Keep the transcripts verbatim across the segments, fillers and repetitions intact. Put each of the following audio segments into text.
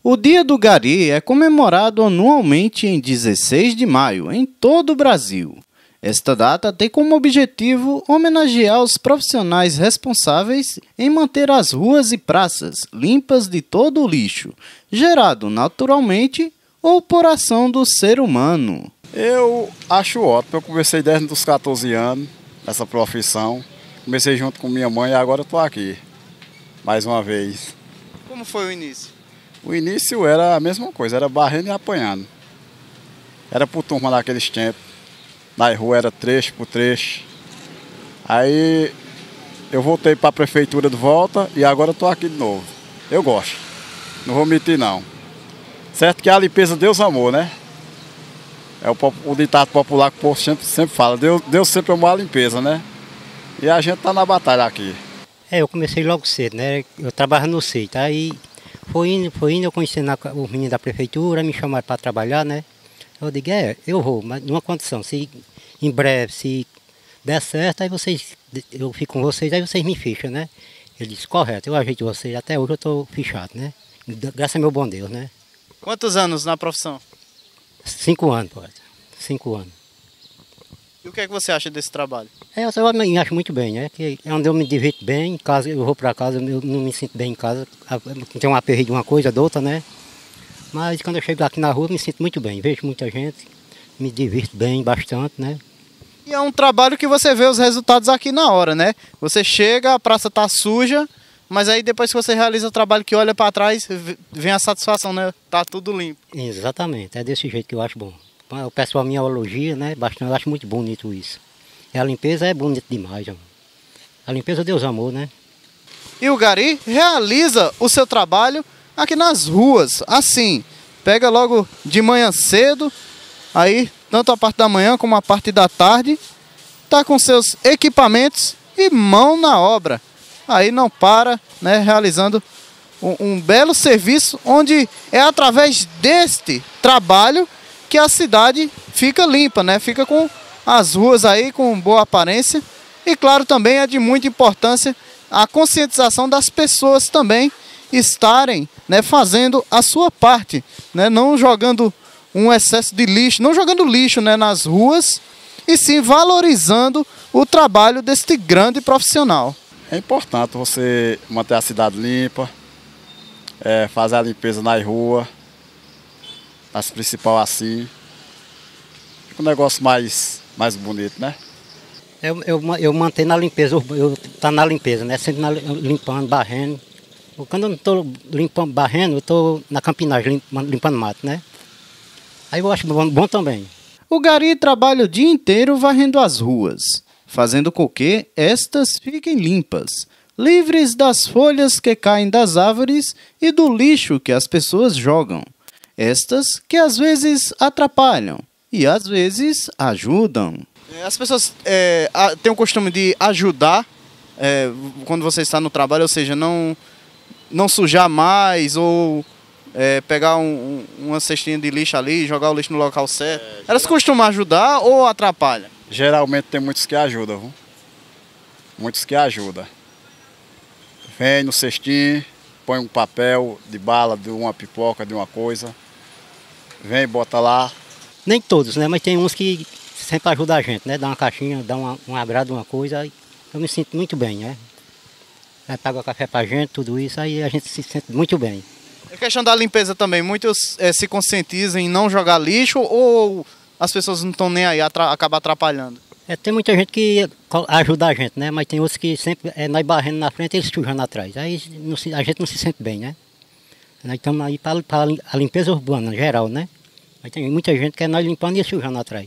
O Dia do Gari é comemorado anualmente em dezesseis de maio, em todo o Brasil. Esta data tem como objetivo homenagear os profissionais responsáveis em manter as ruas e praças limpas de todo o lixo, gerado naturalmente ou por ação do ser humano. Eu acho ótimo, eu comecei desde os quatorze anos, essa profissão. Comecei junto com minha mãe e agora eu estou aqui, mais uma vez. Como foi o início? O início era a mesma coisa, era barrendo e apanhando. Era por turma naqueles tempos. Na rua era trecho por trecho. Aí eu voltei para a prefeitura de volta e agora estou aqui de novo. Eu gosto, não vou mentir não. Certo que a limpeza Deus amou, né? É o, o ditado popular que o povo sempre, sempre fala, Deus, Deus sempre amou a limpeza, né? E a gente está na batalha aqui. É, eu comecei logo cedo, né? Eu trabalhava no C E I, tá? Aí foi indo, foi indo, eu conheci na, os meninos da prefeitura, me chamaram para trabalhar, né? Eu digo, é, eu vou, mas numa condição, se em breve, se der certo, aí vocês, eu fico com vocês, aí vocês me ficham, né? Ele disse, correto, eu ajeito vocês, até hoje eu estou fichado, né? Graças a meu bom Deus, né? Quantos anos na profissão? Cinco anos, pode. Cinco anos. E o que é que você acha desse trabalho? É, eu me acho muito bem, né? Que é onde eu me divirto bem, em casa, eu vou para casa, eu não me sinto bem em casa, tem um aperreio de uma coisa, de outra, né? Mas quando eu chego aqui na rua, me sinto muito bem, vejo muita gente, me divirto bem, bastante, né? E é um trabalho que você vê os resultados aqui na hora, né? Você chega, a praça tá suja, mas aí depois que você realiza o trabalho que olha para trás, vem a satisfação, né? Tá tudo limpo. Exatamente, é desse jeito que eu acho bom. O pessoal me elogia, né? Bastante, eu acho muito bonito isso. E a limpeza é bonita demais, ó. A limpeza Deus amou, né? E o Gari realiza o seu trabalho aqui nas ruas, assim, pega logo de manhã cedo, aí tanto a parte da manhã como a parte da tarde, tá com seus equipamentos e mão na obra. Aí não para, né, realizando um, um belo serviço, onde é através deste trabalho que a cidade fica limpa, né, fica com as ruas aí com boa aparência. E claro, também é de muita importância a conscientização das pessoas também estarem, né, fazendo a sua parte, né, não jogando um excesso de lixo, não jogando lixo, né, nas ruas, e sim valorizando o trabalho deste grande profissional. É importante você manter a cidade limpa, é, fazer a limpeza nas ruas, as principais assim, fica um negócio mais, mais bonito, né? Eu, eu, eu mantenho na limpeza, eu tá na limpeza, né, sempre na, limpando, barrendo. Quando eu não estou limpando, barrendo, eu estou na campinagem, limpando, limpando mato, né? Aí eu acho bom, bom também. O Gari trabalha o dia inteiro varrendo as ruas, fazendo com que estas fiquem limpas, livres das folhas que caem das árvores e do lixo que as pessoas jogam. Estas que às vezes atrapalham e às vezes ajudam. As pessoas é, têm o costume de ajudar é, quando você está no trabalho, ou seja, não... não sujar mais ou é, pegar um, um, uma cestinha de lixo ali e jogar o lixo no local certo. É, geral... Elas costumam ajudar ou atrapalham? Geralmente tem muitos que ajudam, viu? Muitos que ajudam. Vem no cestinho, põe um papel de bala, de uma pipoca, de uma coisa. Vem, bota lá. Nem todos, né? Mas tem uns que sempre ajudam a gente, né? Dá uma caixinha, dá uma, um agrado, uma coisa. Eu me sinto muito bem, né? Aí paga café pra gente, tudo isso, aí a gente se sente muito bem. A questão da limpeza também, muitos é, se conscientizam em não jogar lixo ou as pessoas não estão nem aí, atra acaba atrapalhando? É, tem muita gente que ajuda a gente, né? Mas tem outros que sempre, é, nós barrendo na frente e eles sujando atrás. Aí não se, a gente não se sente bem, né? Nós estamos aí para a limpeza urbana, geral, né? Mas tem muita gente que é nós limpando e eles sujando atrás.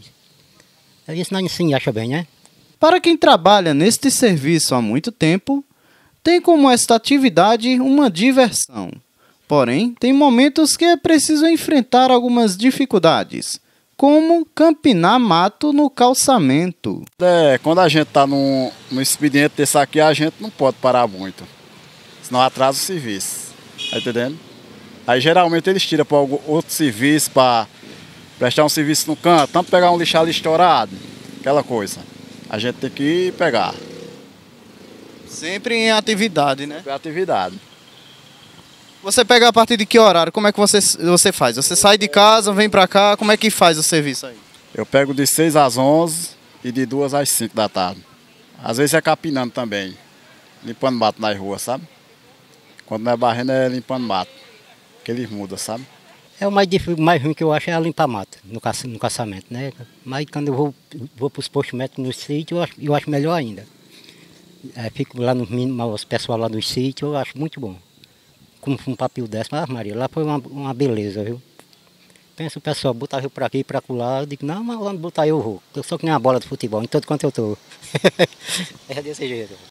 Aí isso nós sim acha bem, né? Para quem trabalha neste serviço há muito tempo, tem como esta atividade uma diversão. Porém, tem momentos que é preciso enfrentar algumas dificuldades, como campinar mato no calçamento. É, quando a gente está num, num expediente desse aqui, a gente não pode parar muito, senão atrasa o serviço. Tá entendendo? Aí geralmente eles tiram para outro serviço, para prestar um serviço no canto, tanto pegar um lixo ali estourado, aquela coisa. A gente tem que pegar. Sempre em atividade, né? Sempre em atividade. Você pega a partir de que horário? Como é que você, você faz? Você sai de casa, vem pra cá, como é que faz o serviço aí? Eu pego de seis às onze e de duas às cinco da tarde. Às vezes é capinando também, limpando mato nas ruas, sabe? Quando não é barrendo é limpando mato, que eles mudam, sabe? É o mais difícil, mais ruim que eu acho é a limpar mato no, caça, no caçamento, né? Mas quando eu vou, vou para os postos médicos no sítio, eu acho, eu acho melhor ainda. É, fico lá no os pessoal lá no sítio, eu acho muito bom. Como um papel desse, mas Maria, lá foi uma, uma beleza, viu? Pensa o pessoal, botar eu para aqui e para lá, eu digo, não, mas onde botar eu vou. Eu sou que nem uma bola de futebol, em todo quanto eu estou. É desse jeito.